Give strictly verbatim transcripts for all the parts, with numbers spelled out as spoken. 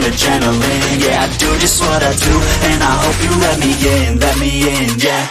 adrenaline. Yeah, I do just what I do, and I hope you let me in, let me in, yeah.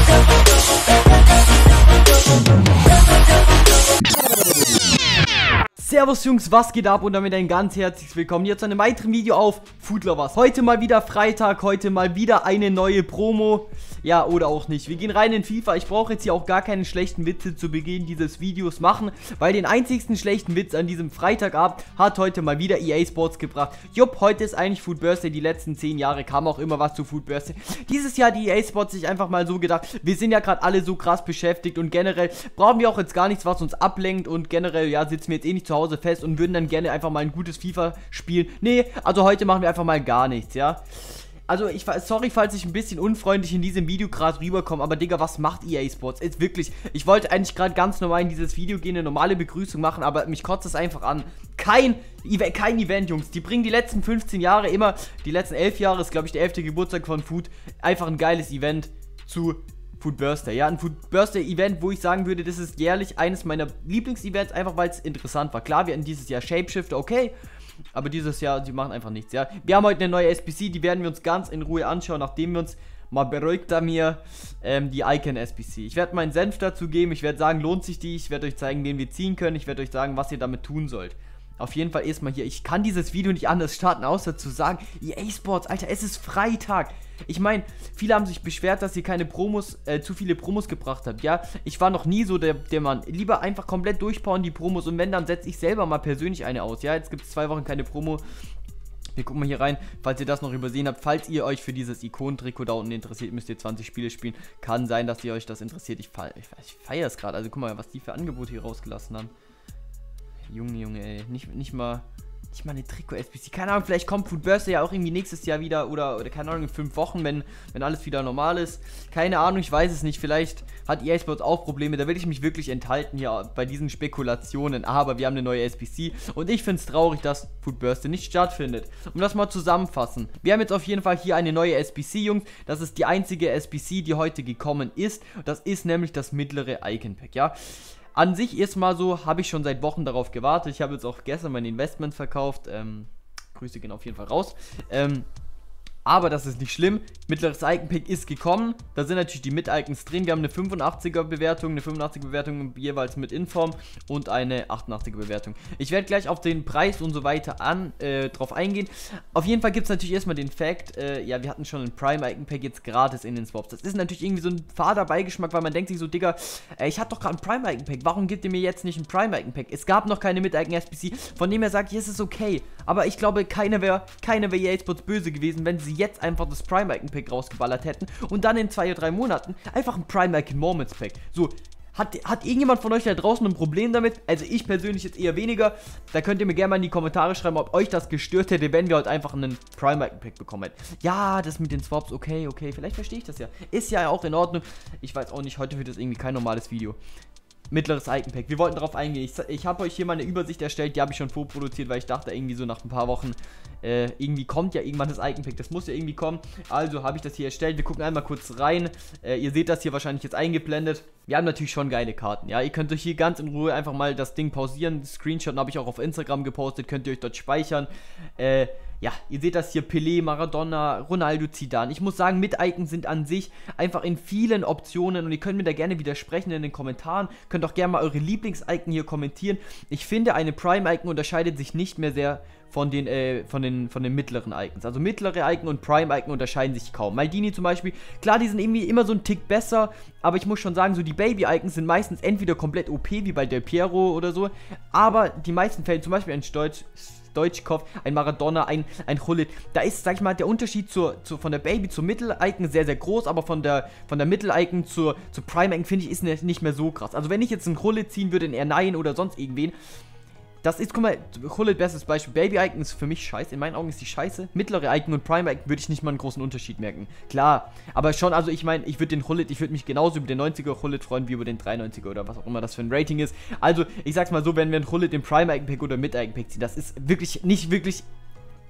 Servus Jungs, was geht ab und damit ein ganz herzliches Willkommen hier zu einem weiteren Video auf Food Lovers. Heute mal wieder Freitag, heute mal wieder eine neue Promo. Ja, oder auch nicht. Wir gehen rein in FIFA. Ich brauche jetzt hier auch gar keine schlechten Witze zu Beginn dieses Videos machen, weil den einzigsten schlechten Witz an diesem Freitagabend hat heute mal wieder E A Sports gebracht. Jupp, heute ist eigentlich Food Birthday. Die letzten zehn Jahre kam auch immer was zu Food Birthday. Dieses Jahr die E A Sports sich einfach mal so gedacht, wir sind ja gerade alle so krass beschäftigt und generell brauchen wir auch jetzt gar nichts, was uns ablenkt und generell, ja, sitzen wir jetzt eh nicht zu Hause fest und würden dann gerne einfach mal ein gutes FIFA spielen. Nee, also heute machen wir einfach mal gar nichts, ja. Also, ich sorry, falls ich ein bisschen unfreundlich in diesem Video gerade rüberkomme, aber Digga, was macht E A Sports? Jetzt wirklich, ich wollte eigentlich gerade ganz normal in dieses Video gehen, eine normale Begrüßung machen, aber mich kotzt es einfach an. Kein, kein Event, Jungs. Die bringen die letzten fünfzehn Jahre immer, die letzten elf Jahre ist, glaube ich, der elfte Geburtstag von Food, einfach ein geiles Event zu Food Birthday. Ja, ein Food Birthday Event, wo ich sagen würde, das ist jährlich eines meiner Lieblingsevents, einfach weil es interessant war. Klar, wir hatten dieses Jahr Shapeshifter, okay. Aber dieses Jahr, die machen einfach nichts, ja. Wir haben heute eine neue S B C, die werden wir uns ganz in Ruhe anschauen, nachdem wir uns mal beruhigt haben hier ähm, die Icon S B C. Ich werde meinen Senf dazu geben, ich werde sagen, lohnt sich die, ich werde euch zeigen, wen wir ziehen können, ich werde euch sagen, was ihr damit tun sollt. Auf jeden Fall erstmal hier, ich kann dieses Video nicht anders starten, außer zu sagen, E A Sports, Alter, es ist Freitag. Ich meine, viele haben sich beschwert, dass ihr keine Promos, äh, zu viele Promos gebracht habt, ja. Ich war noch nie so der, der Mann. Lieber einfach komplett durchbauen die Promos und wenn, dann setze ich selber mal persönlich eine aus, ja. Jetzt gibt es zwei Wochen keine Promo. Wir gucken mal hier rein, falls ihr das noch übersehen habt. Falls ihr euch für dieses Ikonentrikot da unten interessiert, müsst ihr zwanzig Spiele spielen. Kann sein, dass ihr euch das interessiert. Ich, fe ich, ich feiere es gerade. Also guck mal, was die für Angebote hier rausgelassen haben. Junge, Junge, ey. Nicht, nicht mal... Nicht mal eine Trikot-S B C. Keine Ahnung, vielleicht kommt Food Birthday ja auch irgendwie nächstes Jahr wieder oder, oder keine Ahnung, in fünf Wochen, wenn, wenn alles wieder normal ist. Keine Ahnung, ich weiß es nicht. Vielleicht hat E A Sports auch Probleme. Da will ich mich wirklich enthalten hier bei diesen Spekulationen. Aber wir haben eine neue S B C und ich finde es traurig, dass Food Birthday nicht stattfindet. Um das mal zusammenfassen. Wir haben jetzt auf jeden Fall hier eine neue S B C, Jungs. Das ist die einzige S B C, die heute gekommen ist. Das ist nämlich das mittlere Icon Pack, ja. An sich erstmal so, habe ich schon seit Wochen darauf gewartet. Ich habe jetzt auch gestern mein Investment verkauft. Ähm, Grüße gehen auf jeden Fall raus. Ähm, aber das ist nicht schlimm. Mittleres Icon-Pack ist gekommen. Da sind natürlich die Mit-Icons drin. Wir haben eine fünfundachtziger Bewertung, eine fünfundachtziger Bewertung jeweils mit Inform und eine achtundachtziger Bewertung. Ich werde gleich auf den Preis und so weiter an, äh, drauf eingehen. Auf jeden Fall gibt es natürlich erstmal den Fact, äh, ja, wir hatten schon ein Prime-Icon-Pack jetzt gratis in den Swaps. Das ist natürlich irgendwie so ein fader Beigeschmack, weil man denkt sich so, Digga, äh, ich hatte doch gerade ein Prime-Icon-Pack. Warum gibt ihr mir jetzt nicht ein Prime-Icon-Pack? Es gab noch keine Mit-Icon-S B C, von dem er sagt, ja, es ist okay. Aber ich glaube, keiner wäre keiner wär E A Sports böse gewesen, wenn sie jetzt einfach das Prime-Icon-Pack rausgeballert hätten und dann in zwei oder drei Monaten einfach ein Prime-Icon-Moments-Pack. So, hat, hat irgendjemand von euch da draußen ein Problem damit? Also ich persönlich jetzt eher weniger. Da könnt ihr mir gerne mal in die Kommentare schreiben, ob euch das gestört hätte, wenn wir heute einfach einen Prime-Icon-Pack bekommen hätten. Ja, das mit den Swaps, okay, okay, vielleicht verstehe ich das ja. Ist ja auch in Ordnung. Ich weiß auch nicht, heute wird das irgendwie kein normales Video. Mittleres Icon Pack. Wir wollten darauf eingehen. Ich, ich habe euch hier mal eine Übersicht erstellt, die habe ich schon vorproduziert, weil ich dachte irgendwie so nach ein paar Wochen, äh, irgendwie kommt ja irgendwann das Icon Pack. Das muss ja irgendwie kommen. Also habe ich das hier erstellt. Wir gucken einmal kurz rein. Äh, ihr seht das hier wahrscheinlich jetzt eingeblendet. Wir haben natürlich schon geile Karten. Ja, ihr könnt euch hier ganz in Ruhe einfach mal das Ding pausieren. Screenshot habe ich auch auf Instagram gepostet. Könnt ihr euch dort speichern. Äh, Ja, ihr seht das hier, Pelé, Maradona, Ronaldo, Zidane. Ich muss sagen, Mit-Icons sind an sich einfach in vielen Optionen und ihr könnt mir da gerne widersprechen in den Kommentaren. Könnt auch gerne mal eure Lieblings-Icon hier kommentieren. Ich finde, eine Prime-Icon unterscheidet sich nicht mehr sehr von den, äh, von den, von den mittleren Icons. Also mittlere Icon und Prime-Icon unterscheiden sich kaum. Maldini zum Beispiel, klar, die sind irgendwie immer so ein Tick besser, aber ich muss schon sagen, so die Baby-Icons sind meistens entweder komplett O P, wie bei Del Piero oder so, aber die meisten Fälle, zum Beispiel ein Stolz... Stoichkov, ein Maradona, ein, ein Hullet. Da ist, sag ich mal, der Unterschied zur, zur, von der Baby zur Mittel-Icon sehr, sehr groß, aber von der, von der Mittel-Icon zur, zur Prime-Icon, finde ich, ist nicht mehr so krass. Also wenn ich jetzt einen Hullet ziehen würde, einen R neun oder sonst irgendwen, das ist, guck mal, Hullet, bestes Beispiel. Baby-Icon ist für mich scheiße. In meinen Augen ist die scheiße. Mittlere Icon und Prime-Icon würde ich nicht mal einen großen Unterschied merken. Klar, aber schon, also ich meine, ich würde den Hullet, ich würde mich genauso über den neunziger Hullet freuen, wie über den dreiundneunziger oder was auch immer das für ein Rating ist. Also, ich sag's mal so, wenn wir einen Hullet im Prime-Icon-Pack oder Mid-Icon-Pack ziehen, das ist wirklich, nicht wirklich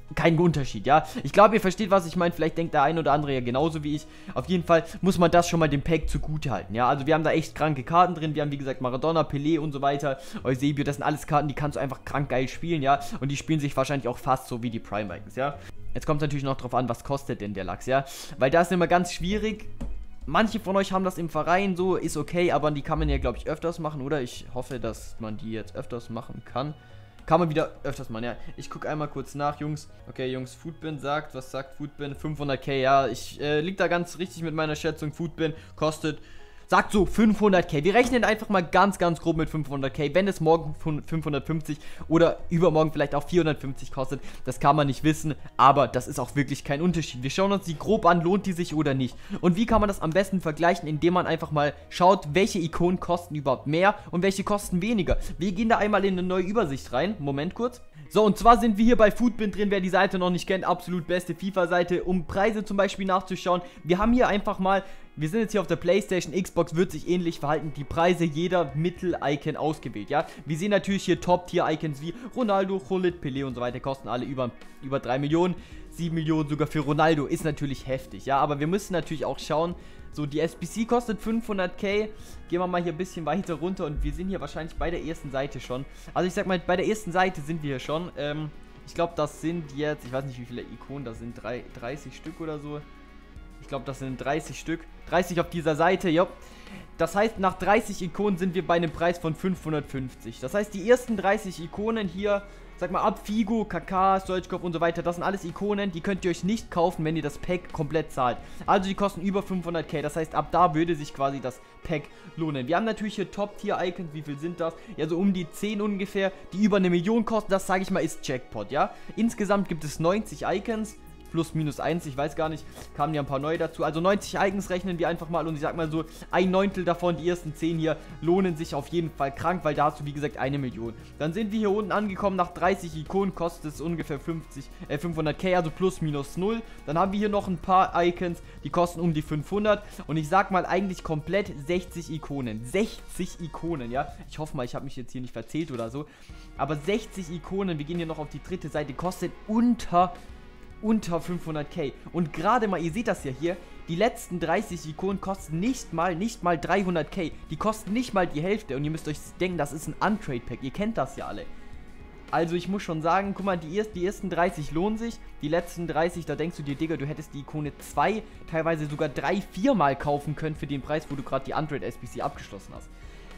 kein Unterschied, ja. Ich glaube, ihr versteht, was ich meine. Vielleicht denkt der ein oder andere ja genauso wie ich. Auf jeden Fall muss man das schon mal dem Pack zugute halten, ja. Also wir haben da echt kranke Karten drin. Wir haben, wie gesagt, Maradona, Pelé und so weiter. Eusebio, das sind alles Karten, die kannst du einfach krank geil spielen, ja. Und die spielen sich wahrscheinlich auch fast so wie die Prime-Icons, ja. Jetzt kommt es natürlich noch drauf an, was kostet denn der Lachs, ja. Weil da ist immer ganz schwierig. Manche von euch haben das im Verein so, ist okay, aber die kann man ja, glaube ich, öfters machen, oder? Ich hoffe, dass man die jetzt öfters machen kann. Kann man wieder öfters machen, ja. Ich gucke einmal kurz nach, Jungs. Okay, Jungs, Foodbin sagt, was sagt Foodbin? fünfhunderttausend, ja. Ich äh, liege da ganz richtig mit meiner Schätzung. Foodbin kostet, sagt so fünfhunderttausend. Wir rechnen einfach mal ganz, ganz grob mit fünfhunderttausend. Wenn es morgen fünfhundertfünfzig oder übermorgen vielleicht auch vierhundertfünfzig kostet, das kann man nicht wissen. Aber das ist auch wirklich kein Unterschied. Wir schauen uns die grob an, lohnt die sich oder nicht. Und wie kann man das am besten vergleichen? Indem man einfach mal schaut, welche Ikonen kosten überhaupt mehr und welche kosten weniger. Wir gehen da einmal in eine neue Übersicht rein. Moment kurz. So, und zwar sind wir hier bei Foodbin drin. Wer die Seite noch nicht kennt, absolut beste FIFA-Seite, um Preise zum Beispiel nachzuschauen. Wir haben hier einfach mal, wir sind jetzt hier auf der PlayStation, Xbox wird sich ähnlich verhalten, die Preise jeder Mittel-Icon ausgewählt, ja. Wir sehen natürlich hier Top-Tier-Icons wie Ronaldo, Gullit, Pelé und so weiter, kosten alle über, über drei Millionen, sieben Millionen sogar für Ronaldo, ist natürlich heftig, ja. Aber wir müssen natürlich auch schauen, so, die S B C kostet fünfhunderttausend. Gehen wir mal hier ein bisschen weiter runter und wir sind hier wahrscheinlich bei der ersten Seite schon. Also ich sag mal, bei der ersten Seite sind wir hier schon. Ähm, ich glaube, das sind jetzt, ich weiß nicht, wie viele Ikonen das sind, dreißig Stück oder so. Ich glaube, das sind dreißig Stück. dreißig auf dieser Seite, ja. Das heißt, nach dreißig Ikonen sind wir bei einem Preis von fünfhundertfünfzig. Das heißt, die ersten dreißig Ikonen hier, sag mal, ab Figo, Kaká, Stoichkov und so weiter, das sind alles Ikonen, die könnt ihr euch nicht kaufen, wenn ihr das Pack komplett zahlt. Also die kosten über fünfhunderttausend, das heißt, ab da würde sich quasi das Pack lohnen. Wir haben natürlich hier Top-Tier-Icons, wie viel sind das? Ja, so um die zehn ungefähr, die über eine Million kosten, das sage ich mal, ist Jackpot, ja. Insgesamt gibt es neunzig Icons. Plus, minus eins, ich weiß gar nicht, kamen ja ein paar neue dazu. Also neunzig Icons rechnen wir einfach mal und ich sag mal so, ein Neuntel davon, die ersten zehn hier, lohnen sich auf jeden Fall krank, weil da hast du, wie gesagt, eine Million. Dann sind wir hier unten angekommen, nach dreißig Ikonen kostet es ungefähr fünfzig, äh, fünfhunderttausend, also plus, minus null. Dann haben wir hier noch ein paar Icons, die kosten um die fünfhundert und ich sag mal eigentlich komplett sechzig Ikonen. sechzig Ikonen, ja. Ich hoffe mal, ich habe mich jetzt hier nicht verzählt oder so. Aber sechzig Ikonen, wir gehen hier noch auf die dritte Seite, kostet unter... unter fünfhunderttausend. Und gerade mal, ihr seht das ja hier, die letzten dreißig Ikonen kosten nicht mal, nicht mal dreihunderttausend. Die kosten nicht mal die Hälfte. Und ihr müsst euch denken, das ist ein Untrade-Pack. Ihr kennt das ja alle. Also ich muss schon sagen, guck mal, die, erst, die ersten dreißig lohnen sich. Die letzten dreißig, da denkst du dir, Digga, du hättest die Ikone zwei, teilweise sogar drei, vier Mal kaufen können für den Preis, wo du gerade die Untrade S B C abgeschlossen hast.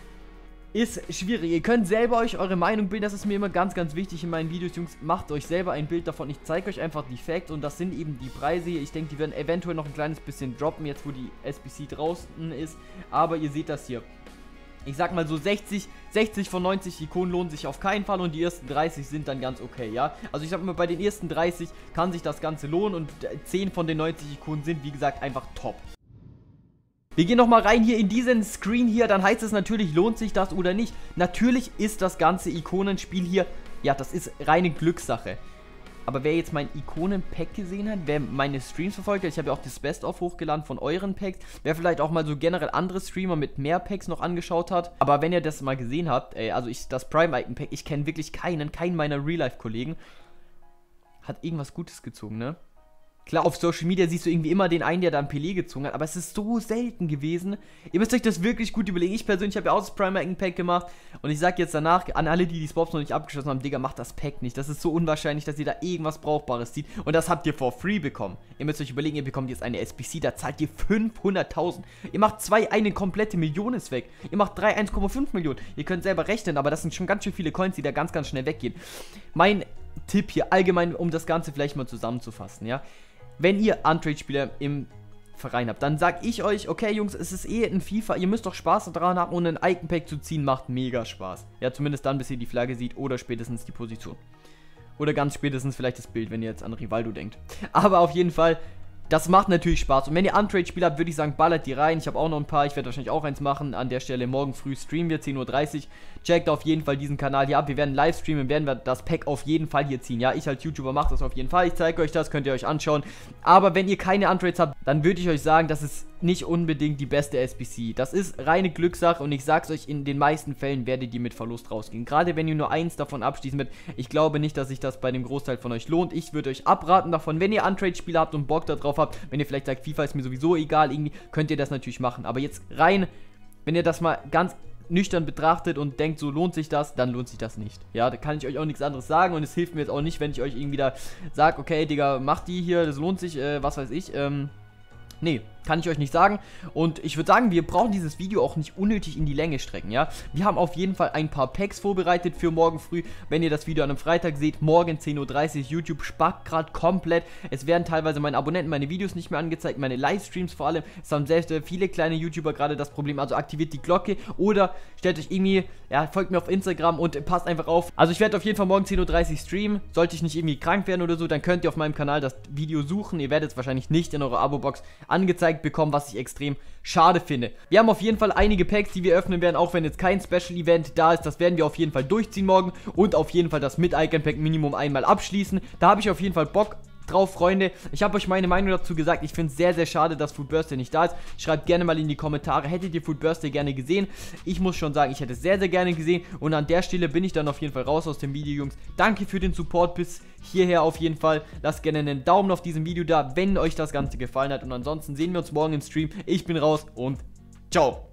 Ist schwierig. Ihr könnt selber euch eure Meinung bilden. Das ist mir immer ganz, ganz wichtig in meinen Videos, Jungs. Macht euch selber ein Bild davon. Ich zeige euch einfach die Facts und das sind eben die Preise hier. Ich denke, die werden eventuell noch ein kleines bisschen droppen, jetzt wo die S B C draußen ist. Aber ihr seht das hier. Ich sag mal so sechzig, sechzig von neunzig Ikonen lohnen sich auf keinen Fall und die ersten dreißig sind dann ganz okay, ja. Also ich sag mal, bei den ersten dreißig kann sich das Ganze lohnen und zehn von den neunzig Ikonen sind, wie gesagt, einfach top. Wir gehen nochmal rein hier in diesen Screen hier, dann heißt es natürlich, lohnt sich das oder nicht. Natürlich ist das ganze Ikonenspiel hier, ja, das ist reine Glückssache. Aber wer jetzt mein Ikonen-Pack gesehen hat, wer meine Streams verfolgt hat, ich habe ja auch das Best-of hochgeladen von euren Packs, wer vielleicht auch mal so generell andere Streamer mit mehr Packs noch angeschaut hat. Aber wenn ihr das mal gesehen habt, ey, also ich, das Prime-Icon-Pack, ich kenne wirklich keinen, keinen meiner Real-Life-Kollegen, hat irgendwas Gutes gezogen, ne? Klar, auf Social Media siehst du irgendwie immer den einen, der da ein Pelé gezogen hat, aber es ist so selten gewesen. Ihr müsst euch das wirklich gut überlegen. Ich persönlich habe ja auch das Prime-Icon-Pack gemacht und ich sage jetzt danach an alle, die die Spots noch nicht abgeschlossen haben, Digga, macht das Pack nicht. Das ist so unwahrscheinlich, dass ihr da irgendwas Brauchbares zieht und das habt ihr for free bekommen. Ihr müsst euch überlegen, ihr bekommt jetzt eine S B C, da zahlt ihr fünfhunderttausend. Ihr macht zwei, eine komplette Million ist weg. Ihr macht drei, eins Komma fünf Millionen. Ihr könnt selber rechnen, aber das sind schon ganz schön viele Coins, die da ganz, ganz schnell weggehen. Mein Tipp hier allgemein, um das Ganze vielleicht mal zusammenzufassen, ja. Wenn ihr Untrade-Spieler im Verein habt, dann sag ich euch, okay Jungs, es ist eh ein FIFA, ihr müsst doch Spaß daran haben und ein Icon-Pack zu ziehen, macht mega Spaß. Ja, zumindest dann, bis ihr die Flagge seht oder spätestens die Position. Oder ganz spätestens vielleicht das Bild, wenn ihr jetzt an Rivaldo denkt. Aber auf jeden Fall, das macht natürlich Spaß. Und wenn ihr Untrade-Spieler habt, würde ich sagen, ballert die rein. Ich habe auch noch ein paar, ich werde wahrscheinlich auch eins machen. An der Stelle morgen früh streamen wir, zehn Uhr dreißig. Checkt auf jeden Fall diesen Kanal hier ab. Wir werden live streamen, werden wir das Pack auf jeden Fall hier ziehen. Ja, ich als YouTuber mache das auf jeden Fall. Ich zeige euch das, könnt ihr euch anschauen. Aber wenn ihr keine Untrades habt, dann würde ich euch sagen, das ist nicht unbedingt die beste S B C. Das ist reine Glückssache und ich sag's euch, in den meisten Fällen werdet ihr mit Verlust rausgehen. Gerade wenn ihr nur eins davon abschließen wird. Ich glaube nicht, dass sich das bei dem Großteil von euch lohnt. Ich würde euch abraten davon, wenn ihr Untrade-Spiele habt und Bock darauf habt, wenn ihr vielleicht sagt, FIFA ist mir sowieso egal, irgendwie, könnt ihr das natürlich machen. Aber jetzt rein, wenn ihr das mal ganz nüchtern betrachtet und denkt, so lohnt sich das, dann lohnt sich das nicht. Ja, da kann ich euch auch nichts anderes sagen und es hilft mir jetzt auch nicht, wenn ich euch irgendwie da sage, okay, Digga, macht die hier, das lohnt sich, äh, was weiß ich, ähm, nee, kann ich euch nicht sagen. Und ich würde sagen, wir brauchen dieses Video auch nicht unnötig in die Länge strecken, ja. Wir haben auf jeden Fall ein paar Packs vorbereitet für morgen früh. Wenn ihr das Video an einem Freitag seht, morgen zehn Uhr dreißig, YouTube spackt gerade komplett. Es werden teilweise meine Abonnenten meine Videos nicht mehr angezeigt, meine Livestreams vor allem. Es haben selbst äh, viele kleine YouTuber gerade das Problem, also aktiviert die Glocke oder stellt euch irgendwie, ja, folgt mir auf Instagram und passt einfach auf. Also ich werde auf jeden Fall morgen zehn Uhr dreißig streamen. Sollte ich nicht irgendwie krank werden oder so, dann könnt ihr auf meinem Kanal das Video suchen. Ihr werdet es wahrscheinlich nicht in eurer Abo-Box angezeigt bekommen, was ich extrem schade finde. Wir haben auf jeden Fall einige Packs, die wir öffnen werden, auch wenn jetzt kein Special-Event da ist. Das werden wir auf jeden Fall durchziehen morgen und auf jeden Fall das Mit-Icon-Pack Minimum einmal abschließen. Da habe ich auf jeden Fall Bock drauf, Freunde. Ich habe euch meine Meinung dazu gesagt. Ich finde es sehr, sehr schade, dass Food Birthday nicht da ist. Schreibt gerne mal in die Kommentare, hättet ihr Food Birthday gerne gesehen? Ich muss schon sagen, ich hätte es sehr, sehr gerne gesehen. Und an der Stelle bin ich dann auf jeden Fall raus aus dem Video, Jungs. Danke für den Support bis hierher auf jeden Fall. Lasst gerne einen Daumen auf diesem Video da, wenn euch das Ganze gefallen hat. Und ansonsten sehen wir uns morgen im Stream. Ich bin raus und ciao.